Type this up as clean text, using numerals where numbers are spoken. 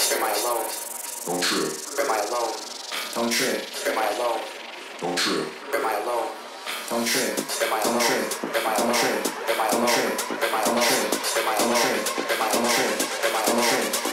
Am I alone? Don't trip. Am I alone? Don't trip. Am I alone? Don't trip. Am I alone? Don't trip. Am I Don't alone? trip. Am I Don't alone? trip. Am I Don't alone? trip. Am I Don't alone? trip. Am I Don't alone? trip. Am I Don't alone? trip. Am I Don't alone? trip. Am I Don't alone? trip.